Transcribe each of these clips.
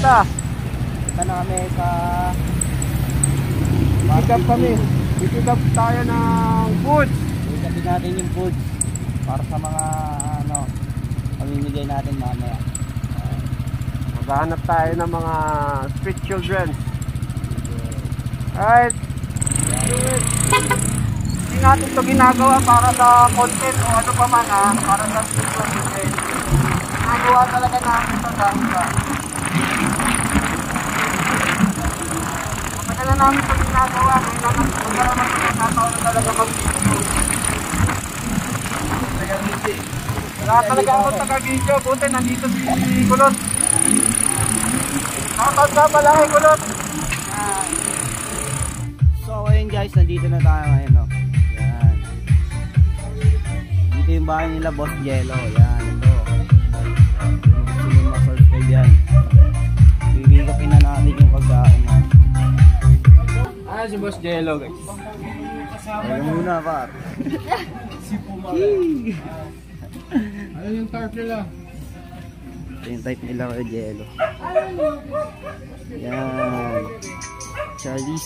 kuya? Ito na kami sa... Pick up kami. Pick up tayo ng foods. Pick up natin yung foods para sa mga ano, pamimigay natin mamaya. Maghanap tayo ng mga street children. Alright. Hindi natin ito ginagawa para sa content o ano pa man ha. Para sa video. Ginagawa talaga natin ito dahil ba. Matagal na namin ito ginagawa. Ngayon naman nagkataon na talaga mag-video. Wala talaga ako taga-video. Buti nandito si Kulot. Nakakad ka pala kay Kulot. So ayun guys, nandito na tayo ngayon, no? Yan. Dito yung bahay nila Boss Jello. Yan, ito. Gusto nyo ma-subscribe yan. Bibigapin na natin yung pagkain na. Ah, si Boss Jello guys. Ayaw muna par. Ano yung tarp nila? Ito yung type nila kay Jello. Yan. Charlie's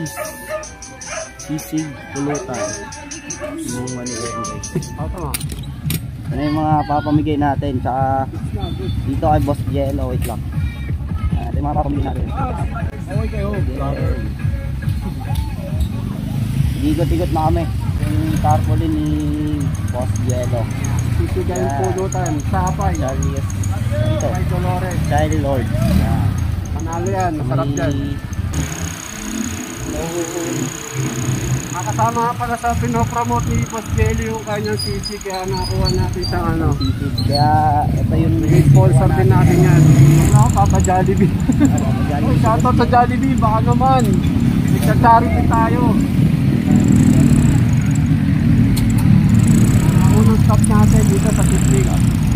Sisig Pulutan. Yung manila yun guys. Ano yung mga papamigay natin. Tsaka dito kay Boss Jello. Wait lang. Ito yung mga papamigay natin. Okay kayo. Igot-igot na kami. Yung tarpaulin ni Boss Jello. Sisig Pulutan. Sapay. Charlie's. Ito. Child Lord. Yan. Panalo yan. Masarap yan. Nakasama pala sa pinopromote ni Boss Jello yung kanyang sisig. Kaya nakuha natin sa ano. Kaya ito yung sponsor din natin yan. Ano, Papa Jollibee. Shoutout sa Jollibee. Baka naman nagsa-charity tayo. Unang stop natin dito sa Sisig.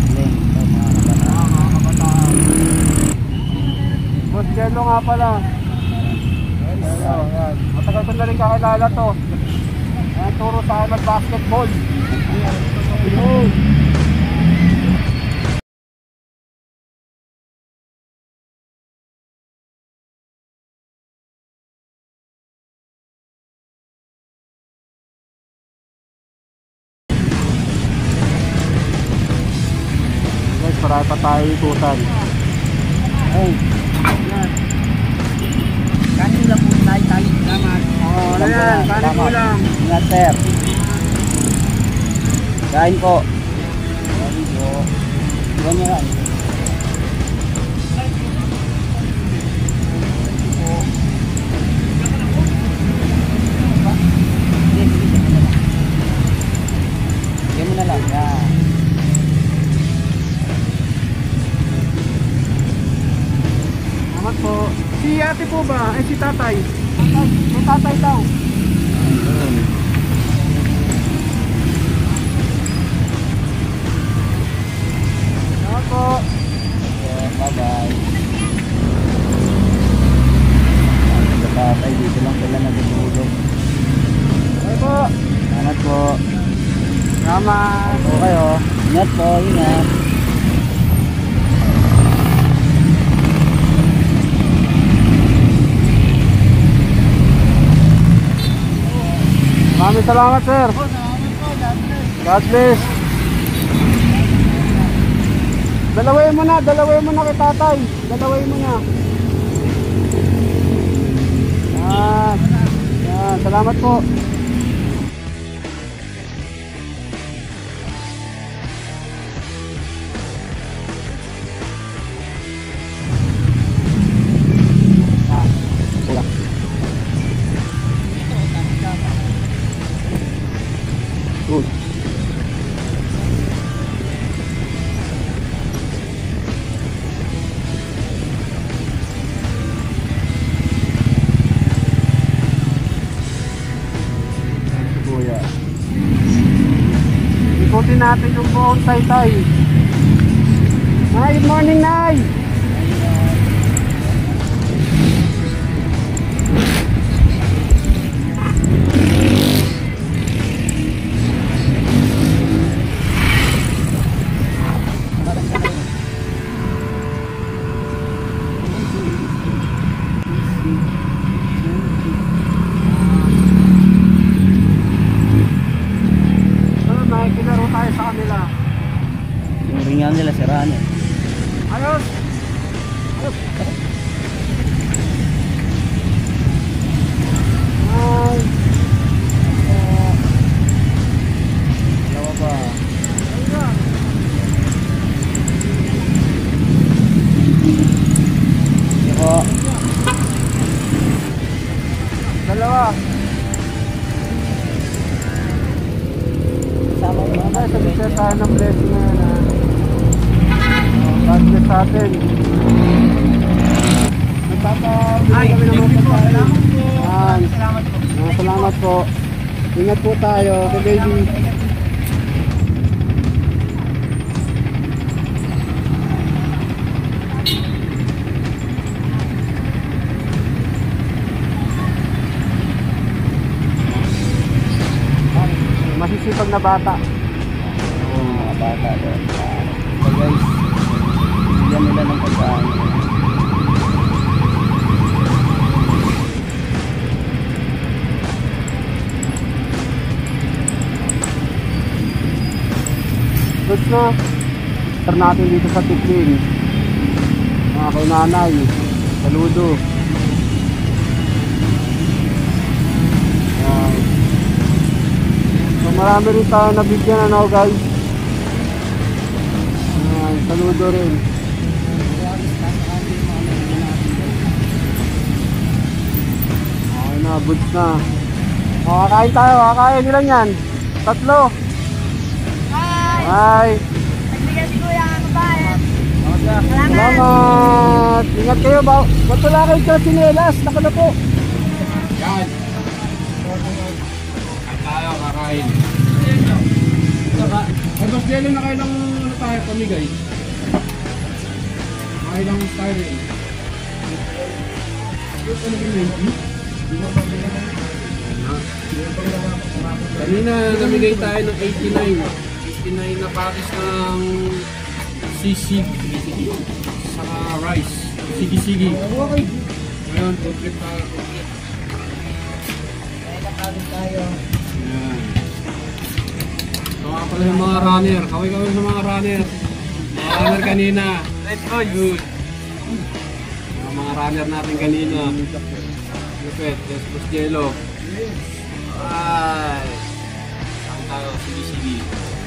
Mga kabataan. Boss Jello nga pala. Matagal ko na rin kakilala to. Turo sa akin mag-basketball. Guys, marami pa tayo ikutan. Hey. Kanin lang po tayo. Salamat. Oo, ano yan? Kanin mo lang. Ingat sir. Kain po. Kain po. Iwan nyo lang. Bigyan mo na lang. Yan. Salamat po. Si ate po ba? Si tatay? Si tatay daw. Salamat po. Yeah, bye-bye. Sa tatay, dito lang sila natutulog. Salamat po. Salamat po. Salamat. Po kayo. Ingat po, ingat. Maraming salamat sir. God bless. Dalawin mo na kay tatay. Dalawin mo na. Yan. Yan, salamat po. Good. Kuya. Ikutin natin yung buong Taytay. Nay, good morning, Nay. runner. Ayos! Ay! Dalawa ba? Iko. Dalawa. Sama mo mga Ay, sabi tayo ng blessing na yan, ha. God bless sa atin. Nagpapabili kami ng mga pagkain. Yan. Salamat po. Ingat po tayo. Okay, baby. Masisipag na bata. mga bata doon. So guys, bigyan nila ng pagkain. Goods na. Tar natin dito sa Tiklin. Mga kay nanay. Saludo. Yan. So marami rin tayo nabigyan, ano guys. Yan. Saludo rin. Okay na, goods na. Kakain tayo, kakain. Ilan yan? 3. Hi! Nagbigay si Kuya ang kabayan. Salamat! Ingat kayo ba? Ba't wala kayo sa sinelas? Naka na po. Yan. Tayo kakain. Ay, boss, dito na kayo ng ano tayo, pamigay. Kain lang ng styrene. Ano yung kanina namigay tayo ng 89. 89 na package ng sisig saka rice. Sigi-sigi. Ngayon, complete tayo. Ayan. So nga pala yung mga runner. Kaway-kaway sa mga runner. Mga runner kanina. Let's go. Good. Mga runner natin kanina. Lupet. Yes, Boss Jello. Ay. Saan tayo? Sigi-sigi.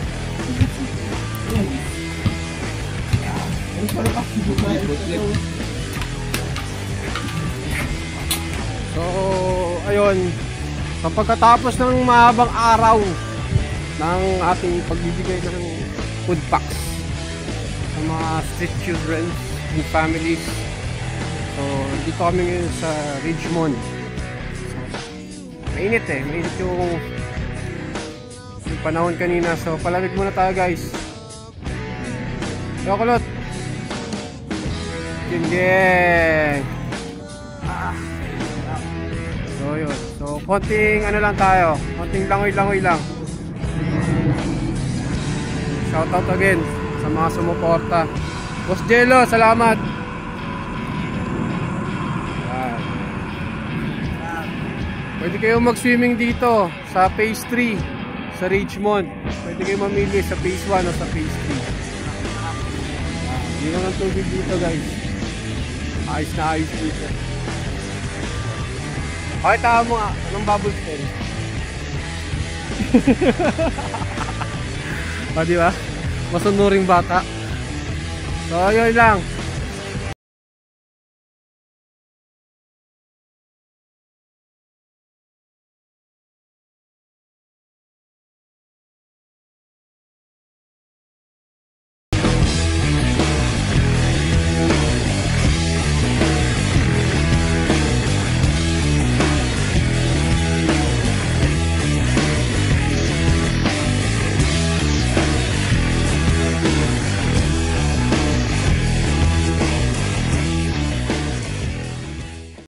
So, ayun. Sa pagkatapos ng mahabang araw ng ating pagbibigay ng food packs sa mga street children and families. So, dito kami ngayon sa Ridgemont. So, mainit eh. Mainit yung panahon kanina. So, palamig muna tayo guys. Yo, kulot! Geng! So, yun. So, konting ano lang tayo. Konting langoy-langoy lang. Shoutout again sa mga sumuporta. Boss Jello, salamat! Yan. Pwede kayo mag-swimming dito sa Phase 3 sa Ridgemont. Pwede kayo mamili sa Phase 1 o sa Phase 3. Yun lang ang tubig dito guys. Ayos na ayos dito. Okay, tawa mo nga. Anong bubble pen? O diba? Masunuring bata. So yun lang.